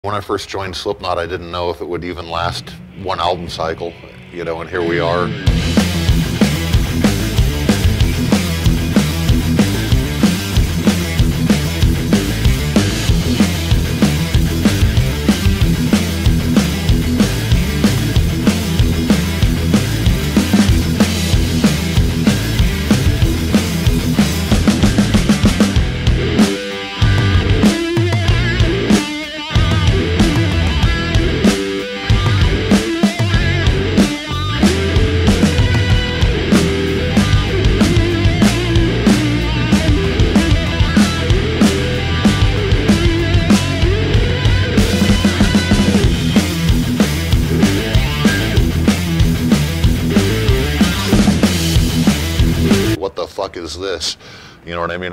When I first joined Slipknot, I didn't know if it would even last one album cycle, you know, and here we are. What the fuck is this? You know what I mean?